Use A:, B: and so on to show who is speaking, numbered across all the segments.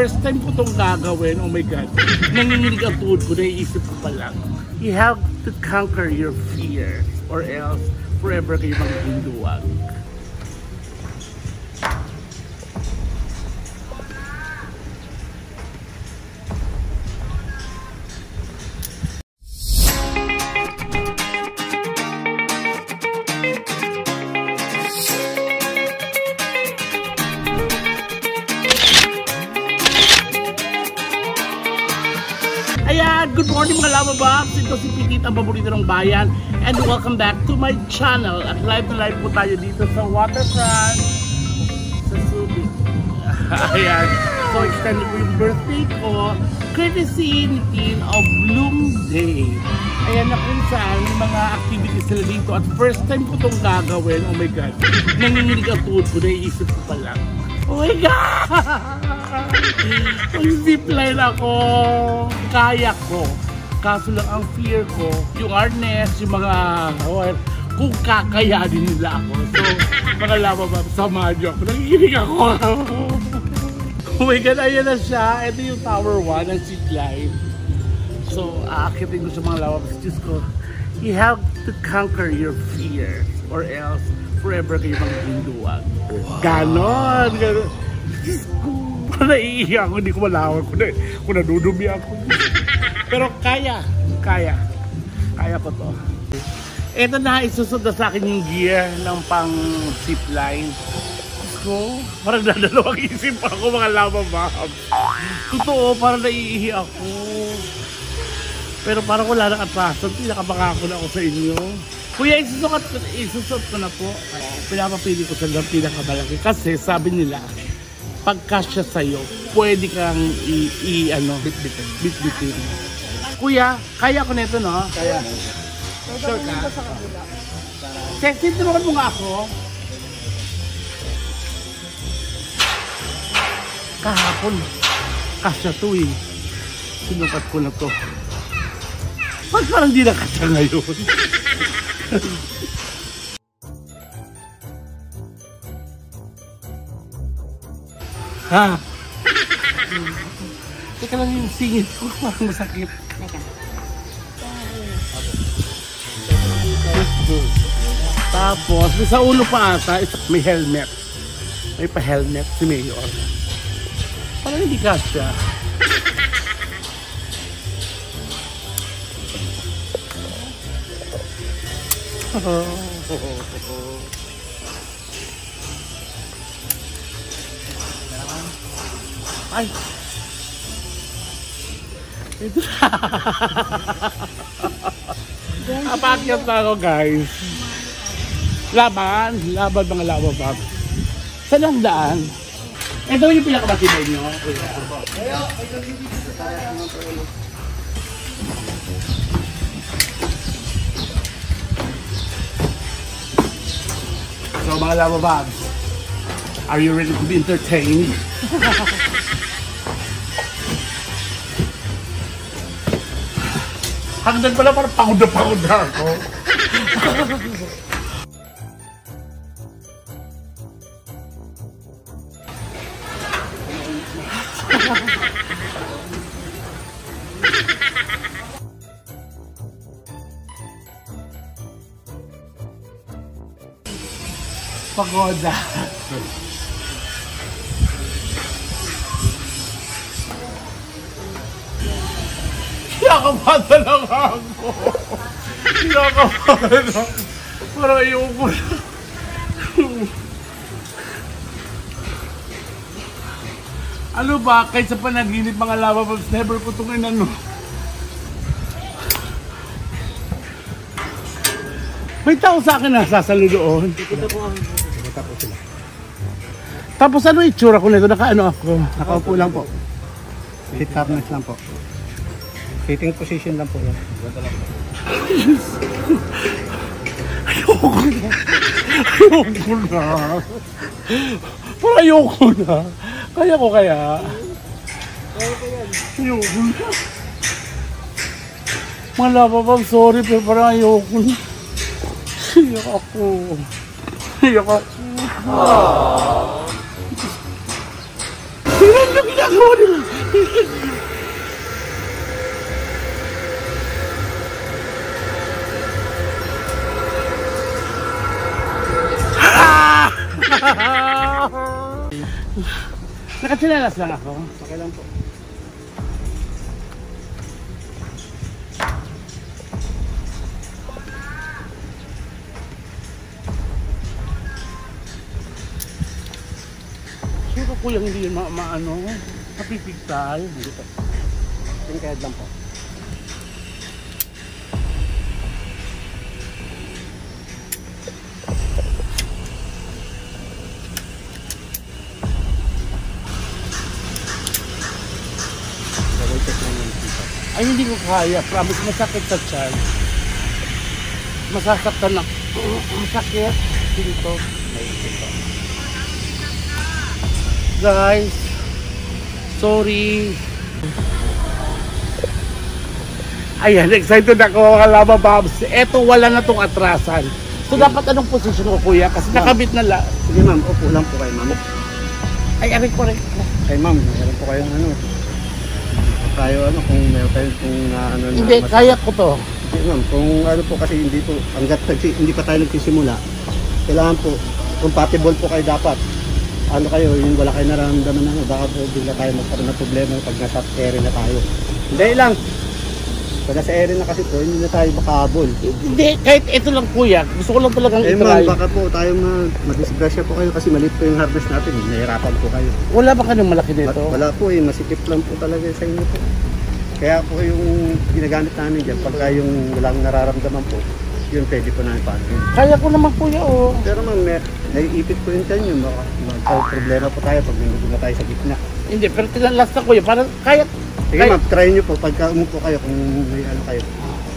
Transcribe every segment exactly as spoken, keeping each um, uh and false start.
A: First time ko itong gagawin, oh my god. Nanginginig ang tuhod ko, naiisip ko pa lang. You have to conquer your fear or else forever kayo maghinduwag. Ayan, good morning mga Lavabobs! Ito si Pikit, ang paborito ng bayan. And welcome back to my channel. At live na live po tayo dito sa waterfront sa Subic. Ayan, so extended po yung birthday ko. Courtesy ni Teen of Bloom Day. Ayan na kung saan may mga activities sila dito. At first time ko itong gagawin, oh my god. Nanginginig ang tuhod ko, naiisip ko pa lang. Oh my god! Mag-zipline ako. Kaya ko. Kaso lang ang fear ko, yung harness, yung mga oh, kung kakayanin nila ako. So, mga Lavabobs, samahan niyo ako. Nanginginig ako. Oh my god, ayan na siya. Ito yung tower one ng zipline. So, aakitin ko sa mga Lavabobs. Diyos ko, you have to conquer your fear or else forever kayo maghinduwag. Ganon! Ganon! Diyos ko, naiiyak ako, hindi ko malawan ko na, kung nadudumi ako. Pero kaya, kaya, kaya ko to. Ito na, isusod na sa akin yung gear ng pang zipline. Diyos ko, parang dadalawang isip ako mga Lavabobs. Totoo, parang naiiyak ako. Pero parang wala nang atrasan, pinakabangako na ako sa inyo. Kuya, isusot, isusot ko na po. Pinapapili ko sa lang pinakamalaki. Kasi sabi nila, pagkasya sa'yo, pwede kang i-ano, bit-bitin. Bit-bitin. Kuya, kaya ko nito, no? Kaya. Sure ka? Sexy, tulungan mo nga ako. Kahapon, kasya to eh. Sinukat ko na to. Ba't parang di na kasya ngayon? Ha? Teka lang yung singit ko, parang masakit. Teka. Tapos, sa ulo pa ata, may helmet. May pa-helmet si Mayor. Parang hindi kasya. Ay! Ito apakyat na ako guys. Laban, laban mga Lavabobs. Saan ang daan? Ito yung pinakabatibay nyo. So mga Lavabobs, are you ready to be entertained? Hanggang pala parang pagod na pagod na ako. Pagoda. Kinakabahan lang ako. Kinakabahan ako. Parang ayoko na. Ano ba? Kahit sa panaginip mga Lavabobs, never ko itong inano. May tao sa akin na sasalo doon. Tapos ano itsura ko nito? Naka-ano ako? Nakaupo lang po. Sit harness lang po. Sitting position lang po yan. Ayoko na. Ayoko na. Parang ayoko na. Kaya ko kaya. Ayoko na. Mga Lavabobs, sorry pero parang ayoko na. Iyak ako. Iyak ako. Tingnan nyo ginagawa nila. Nakatsinelas lang ako.
B: Okay lang po.
A: Sure ko yung hindi yun ma maano, mapipigtal.
B: Tingkayad lang po.
A: Ay, hindi ko kaya. Promise, masakit sa tiyan. Masasaktan na. Masakit. Dito. Guys. Sorry. Ayan, excited ako mga Lava Babs. Eto, wala na tong atrasan. So, dapat anong posisyon ko, kuya? Kasi nakabit na la.
B: Sige ma'am, upo lang po kayo ma'am.
A: Ay, aray ko rin.
B: Ay ma'am, meron po kayong ano. Tayo ano, kung meron tayo kung uh, ano na.
A: Hindi, kaya ko to.
B: Hindi ma'am, kung ano po kasi hindi po, hanggat hindi pa tayo nagsisimula, kailangan po, compatible po kayo dapat. Ano kayo, yung wala kayo nararamdaman na, baka po bigla tayo magkaroon ng problema pag nasa ere na tayo. Hindi lang. Pag nasa ere na kasi po, hindi na tayo makahabol.
A: Hindi, kahit ito lang kuya. Gusto ko lang talagang
B: Eh
A: itry.
B: ma'am, baka po tayo ma madisgrasya po kayo kasi maliit po yung harvest natin. Nahihirapan po kayo.
A: Wala ba ka ng malaki nito?
B: Wala po eh, masikip lang po talaga sa inyo po. Kaya po yung ginagamit namin dyan, pagka yung walang nararamdaman po, yun pwede po namin paano.
A: Kaya ko naman kuya, oh.
B: Pero ma'am, may, naiipit po yun dyan yun. Mag-problema po tayo pag nandun na tayo sa gitna.
A: Hindi, pero tinalas na kuya. Parang kaya.
B: Sige
A: kaya...
B: ma'am, try nyo po pagka umupo kayo kung may ano kayo.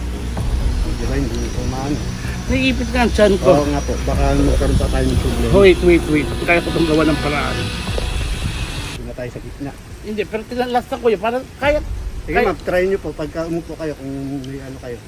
B: Di ba, hindi po maano.
A: Naiipit nga ang tiyan ko.
B: Oo nga po, baka magkaroon pa tayo ng problema.
A: Wait, wait, wait. Kaya ko itong gawa ng paraan.
B: Hindi na tayo sa gitna.
A: Hindi, pero tinalas na kuya. Parang kaya.
B: Sige
A: kaya...
B: ma'am, try nyo po pagka umupo kayo kung may ano kayo.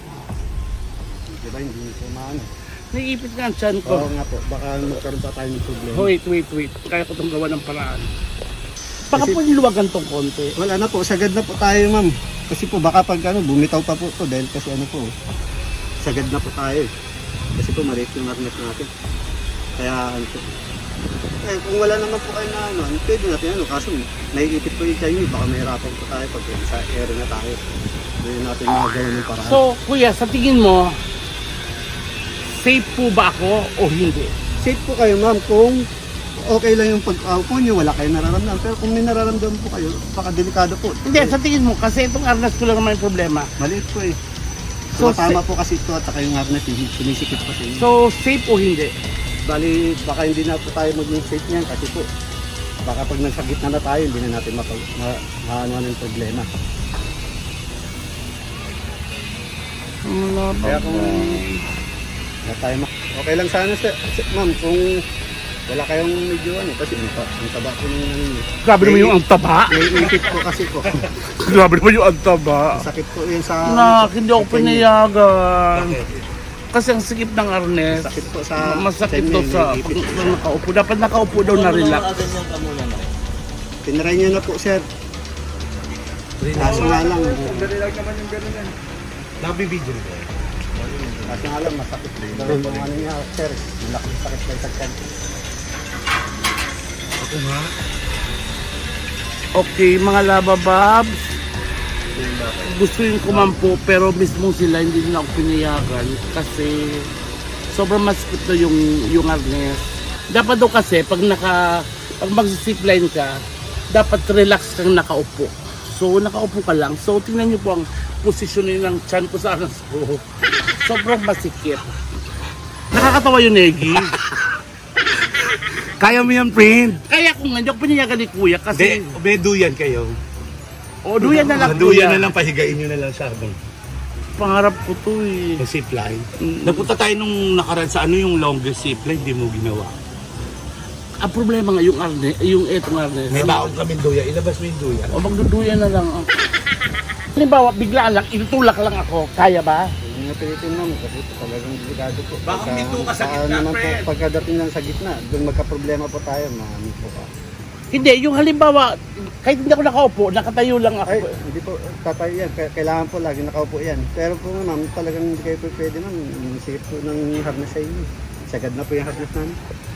B: Di ba, hindi po maano.
A: Naiipit nga ang tiyan ko.
B: Oo nga po, baka magkaroon pa tayo ng problema.
A: Wait, wait, wait. Kaya ko itong gawa ng paraan. Baka po niluwagan tong konti.
B: Wala na po, sagad na po tayo ma'am. Kasi po baka pag ano, bumitaw pa po to dahil kasi ano po, sagad na po tayo. Kasi po maliit yung magnet natin. Kaya ano po. Eh, kung wala naman po kayo na ano, pwede natin ano, kaso naiipit po yung tayo, baka mahirapan po tayo pag sa area na tayo. Doon natin magagawin ng paraan.
A: So, kuya, sa tingin mo, safe po ba ako o hindi?
B: Safe po kayo ma'am kung okay lang yung pag-aupo nyo, wala kayo nararamdaman. Pero kung may nararamdaman po kayo, baka delikado po.
A: Hindi, sa tingin mo, kasi itong arnas ko lang naman yung problema.
B: Maliit po eh.
A: So,
B: So, tama po kasi ito at saka yung harness, sinisikip pa sa inyo.
A: So, safe o hindi?
B: Bali, baka hindi na po tayo maging safe niyan kasi po, baka pag nasa gitna na tayo, hindi na natin mapag, ma, maano ng problema. Kaya kung na tayo ma okay lang sana sir, ma'am, kung wala kayong medyo ano, kasi ang, ang taba po ng ano.
A: Grabe naman yung ang taba.
B: Naiipit po kasi po.
A: Grabe naman yung ang taba.
B: Sakit po yun sa...
A: Nak, hindi ako
B: sa tenyo.
A: pinayagan.
B: Bakit?
A: Kasi ang sikip ng arnes.
B: Sakit po sa...
A: Masakit
B: tenyo,
A: to sa
B: naiipit
A: pag
B: po.
A: pag nakaupo. Dapat nakaupo daw na relax.
B: Tinry niyo na po sir. Kaso nga lang.
C: Nabibidyo ko.
B: Kaso nga lang, masakit daw po ang ano niya sir. Malaking sakit daw sa tiyan.
C: Ako nga.
A: Okay, mga Lava Babs. Gusto yung kumampo pero mismo sila hindi nila ako pinayagan kasi sobrang masikip na yung, yung arnes. Dapat daw kasi pag naka pag mag-zipline ka, dapat relax kang nakaupo. So nakaupo ka lang. So tingnan niyo po ang posisyon ng tiyan ko sa arnes ko. Sobrang masikip. Nakakatawa yung Negi.
C: Kaya mo yan, friend.
A: Kaya kung hindi ako pinayagan ni Kuya kasi
C: Hindi, may duyan kayo.
A: o duyan na lang
C: Duyan
A: Kuya.
C: na lang, pahigain nyo na lang sa abang.
A: Pangarap ko to eh.
C: Yung zipline.
A: Mm.
C: Nagpunta tayo nung nakaraan sa ano yung longest zipline, hindi mo ginawa.
A: Ang problema nga yung arne, yung etong arne.
C: May baon kami duyan, ilabas mo yung duyan.
A: O magduduyan na lang ako. Halimbawa, bigla lang, itulak lang ako. Kaya ba?
B: Hindi na pilitin ma'am kasi talagang delikado po.
C: Baka
B: Pagka-
C: minto ka sa
B: baka
C: gitna,
B: naman
C: friend.
B: po, pagkadating lang sa gitna, doon magka-problema po tayo, mami po ka.
A: Hindi, yung halimbawa, Kahit hindi ako nakaupo, nakatayo lang ako.
B: Ay, hindi po, tatayo yan. K- Kailangan po lagi nakaupo yan. Pero po ma'am, talagang hindi kayo po pwede ma'am. Sikip po ng harness sa inyo. Sagad na po yung harness namin.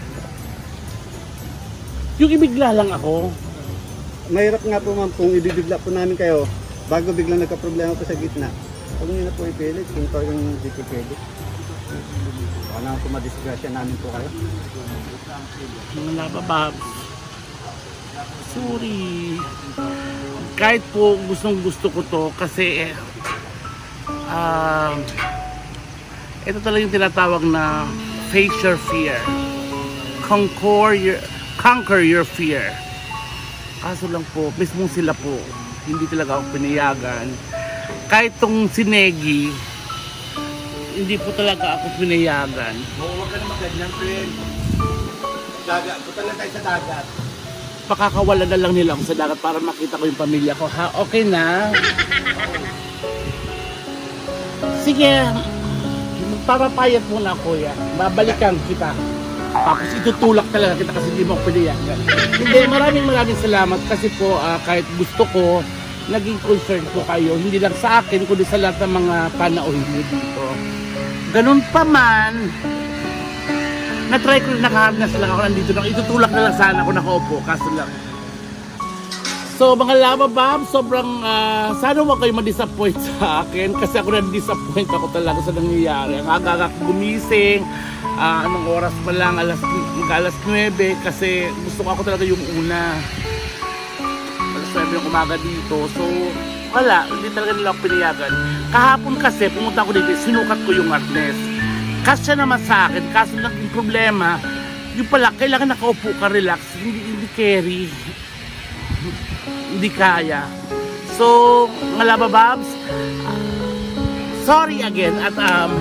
A: Yung ibigla lang ako.
B: Mahirap nga po ma'am kung ibibigla po namin kayo bago biglang nagka-problema po sa gitna. Huwag nyo na po ipilit kung talagang hindi po pwede. Baka naman po madisgrasya namin po kayo.
A: Mga lababab. Sorry. Kahit po gustong gusto ko to kasi eh, uh, ito talaga yung tinatawag na face your fear. Conquer your, conquer your fear. Kaso lang po, mismo sila po, hindi talaga ako pinayagan. Kahit tong si Negi, hindi po talaga ako pinayagan.
C: Huwag ka na maganyan, friend. Dagat, punta lang tayo sa dagat.
A: Pakakawalan na lang nila ako sa dagat para makita ko yung pamilya ko. Ha? Okay na? Sige, magpapapayat muna kuya. Babalikan kita. Tapos itutulak talaga kita kasi hindi mo ako pinayagan. Hindi, maraming maraming salamat kasi po uh, kahit gusto ko, naging concern ko kayo. Hindi lang sa akin, kundi sa lahat ng mga panauhin mo dito. Ganun pa man, na-try ko na nakaharnas lang ako nandito lang. Itutulak na lang sana ako nakaupo, kaso lang. So mga lababab, sobrang uh, sana huwag kayo ma-disappoint sa akin kasi ako na-disappoint ako talaga sa nangyayari. Ang aga ako gumising, uh, anong oras pa lang, alas, alas nuwebe kasi gusto ko ako talaga yung una. Alas nuwebe yung umaga dito. So wala, hindi talaga nila ako pinayagan. Kahapon kasi pumunta ako dito, sinukat ko yung harness. Kasya naman sa akin, kaso naging problema, yung pala, kailangan nakaupo ka, relax, hindi, hindi carry, hindi kaya. So, mga labababs, uh, sorry again, at um,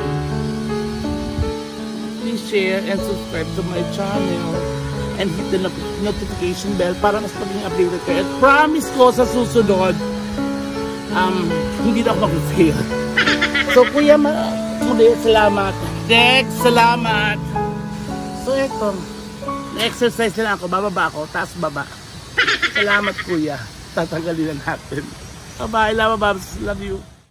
A: please share and subscribe to my channel and hit the not notification bell para mas maging updated kayo. At promise ko sa susunod, um, hindi na ako mag-fail. So, kuya, muli, salamat. Next, salamat. So ito, na-exercise na ako, bababa ako, taas baba. Salamat kuya, tatanggalin na natin. Bye-bye, love, babs, love you.